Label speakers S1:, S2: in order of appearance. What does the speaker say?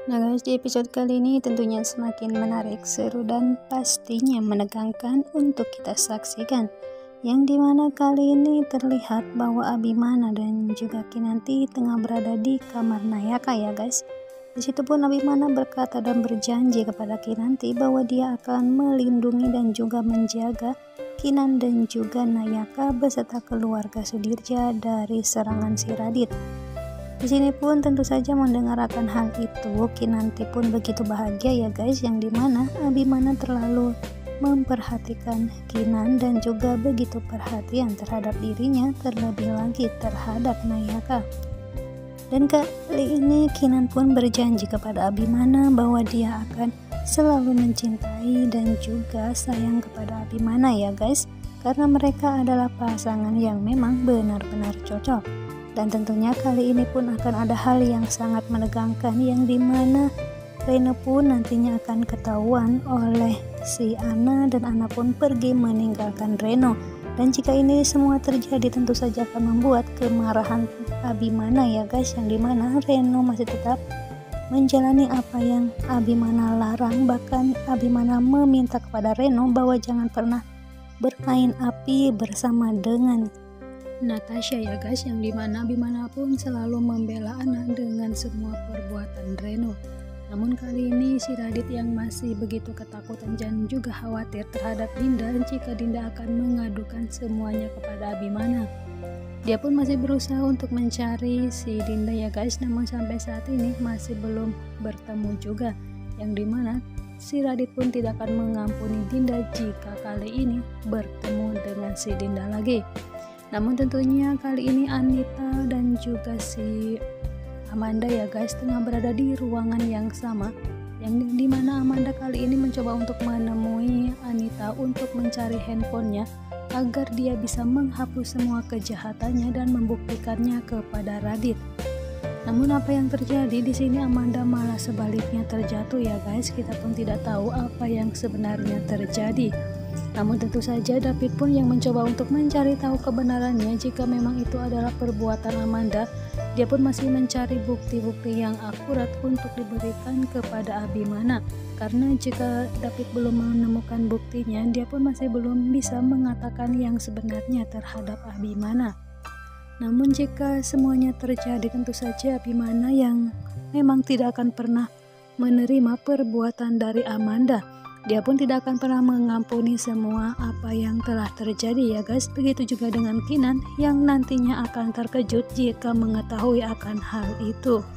S1: Nah guys, di episode kali ini tentunya semakin menarik, seru dan pastinya menegangkan untuk kita saksikan. Yang dimana kali ini terlihat bahwa Abimana dan juga Kinanti tengah berada di kamar Nayaka ya guys. Di situ pun Abimana berkata dan berjanji kepada Kinanti bahwa dia akan melindungi dan juga menjaga Kinan dan juga Nayaka beserta keluarga Sudirja dari serangan si Radit. Di sini pun tentu saja mendengarkan hal itu, Kinanti pun begitu bahagia ya guys, yang dimana Abimana terlalu memperhatikan Kinan dan juga begitu perhatian terhadap dirinya, terlebih lagi terhadap Nayaka. Dan kali ini Kinan pun berjanji kepada Abimana bahwa dia akan selalu mencintai dan juga sayang kepada Abimana ya guys, karena mereka adalah pasangan yang memang benar-benar cocok. Dan tentunya kali ini pun akan ada hal yang sangat menegangkan, yang dimana Reno pun nantinya akan ketahuan oleh si Ana dan Ana pun pergi meninggalkan Reno. Dan jika ini semua terjadi tentu saja akan membuat kemarahan Abimana ya guys, yang dimana Reno masih tetap menjalani apa yang Abimana larang. Bahkan Abimana meminta kepada Reno bahwa jangan pernah bermain api bersama dengan Natasha ya guys, yang dimana Abimana pun selalu membela Ana dengan semua perbuatan Reno. Namun kali ini si Radit yang masih begitu ketakutan dan juga khawatir terhadap Dinda jika Dinda akan mengadukan semuanya kepada Abimana. Dia pun masih berusaha untuk mencari si Dinda ya guys, namun sampai saat ini masih belum bertemu juga, yang dimana si Radit pun tidak akan mengampuni Dinda jika kali ini bertemu dengan si Dinda lagi. Namun tentunya kali ini Anita dan juga si Amanda ya guys tengah berada di ruangan yang sama, yang dimana Amanda kali ini mencoba untuk menemui Anita untuk mencari handphonenya agar dia bisa menghapus semua kejahatannya dan membuktikannya kepada Radit. Namun apa yang terjadi di sini, Amanda malah sebaliknya terjatuh ya guys. Kita pun tidak tahu apa yang sebenarnya terjadi. Namun tentu saja David pun yang mencoba untuk mencari tahu kebenarannya jika memang itu adalah perbuatan Amanda. Dia pun masih mencari bukti-bukti yang akurat untuk diberikan kepada Abimana, karena jika David belum menemukan buktinya, dia pun masih belum bisa mengatakan yang sebenarnya terhadap Abimana. Namun jika semuanya terjadi, tentu saja Abimana yang memang tidak akan pernah menerima perbuatan dari Amanda. Dia pun tidak akan pernah mengampuni semua apa yang telah terjadi ya guys. Begitu juga dengan Kinan yang nantinya akan terkejut jika mengetahui akan hal itu.